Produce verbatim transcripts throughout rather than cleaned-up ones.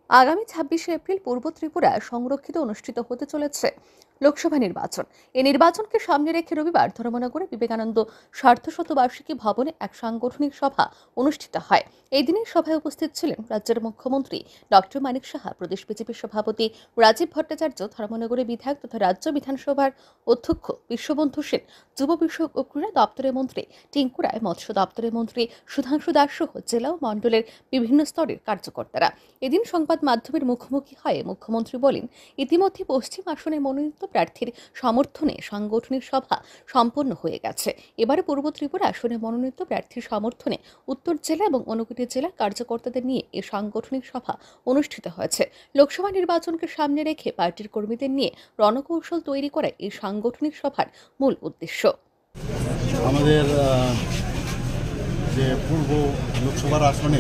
আগামী ছাব্বিশে এপ্রিল পূর্ব ত্রিপুরা সংরক্ষিত অনুষ্ঠিত হতে চলেছে লোকসভা নির্বাচন। এই নির্বাচনকে সামনে রেখে রবিবার ধর্মনগরে বিবেকানন্দ সার্ধশতবার্ষিকী ভবনে এক সাংগঠনিক সভা অনুষ্ঠিত হয়। এই দিনের সভায় উপস্থিত ছিলেন রাজ্যের মুখ্যমন্ত্রী ডক্টর মানিক সাহা, প্রদেশ বিজেপির সভাপতি রাজীব ভট্টাচার্য, ধর্মনগরে বিধায়ক তথা রাজ্য বিধানসভার অধ্যক্ষ বিশ্ববন্ধু সেন, যুব বিষয়ক ও ক্রীড়া দপ্তরের মন্ত্রী টিঙ্কু রায়, মৎস্য দপ্তরের মন্ত্রী সুধাংশু দাস সহ জেলা ও মণ্ডলের বিভিন্ন স্তরের কার্যকর্তারা। এদিন সংবাদ মাধ্যমের মুখোমুখি হয়ে মুখ্যমন্ত্রী বলেন, ইতিমধ্যে পশ্চিম আসনে মনোনীত প্রার্থীর সমর্থনে সাংগঠনিক সভা সম্পন্ন হয়ে গেছে। এবারে পূর্ব ত্রিপুরা আসনে মনোনীত প্রার্থীর সমর্থনে উত্তর জেলা এবং ঊনকোটি জেলার কার্যকর্তাদের নিয়ে এই সাংগঠনিক সভা অনুষ্ঠিত হয়েছে। লোকসভা নির্বাচনকে সামনে রেখে পার্টির কর্মীদের নিয়ে রণকৌশল তৈরি করা এই সাংগঠনিক সভার মূল উদ্দেশ্য। আমাদের যে পূর্ব লোকসভার আসনে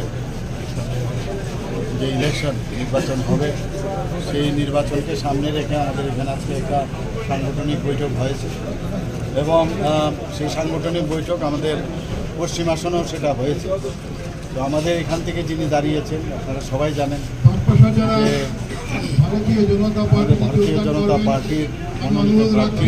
যে ইলেকশন নির্বাচন হবে, সেই নির্বাচনকে সামনে রেখে আমাদের এখানে আজকে একটা সাংগঠনিক বৈঠক হয়েছে এবং সেই সাংগঠনিক বৈঠক আমাদের পশ্চিম আসনেও সেটা হয়েছে। তো আমাদের এখান থেকে যিনি দাঁড়িয়েছেন আপনারা সবাই জানেন যে ভারতীয় জনতা পার্টির মনোনীত প্রার্থী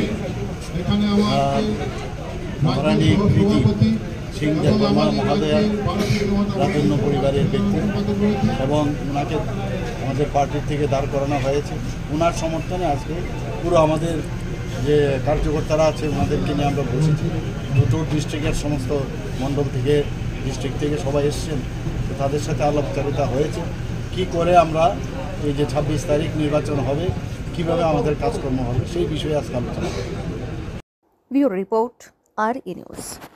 মহারানী প্রীতি সিং দেববর্মা মহোদয়া রাজন্য পরিবারের ব্যক্তি এবং ওনাকে আমাদের পার্টির থেকে দাঁড় করানো হয়েছে। ওনার সমর্থনে আজকে পুরো আমাদের যে কার্যকর্তারা আছে ওনাদেরকে নিয়ে আমরা বসেছি। দুটো ডিস্ট্রিক্টের সমস্ত মণ্ডল থেকে ডিস্ট্রিক্ট থেকে সবাই এসেছেন, তো তাদের সাথে আলাপচারিতা হয়েছে কি করে আমরা এই যে ছাব্বিশ তারিখ নির্বাচন হবে কিভাবে আমাদের কাজকর্ম হবে সেই বিষয়ে আজকে আলোচনা হবে। Bureau report, R E news.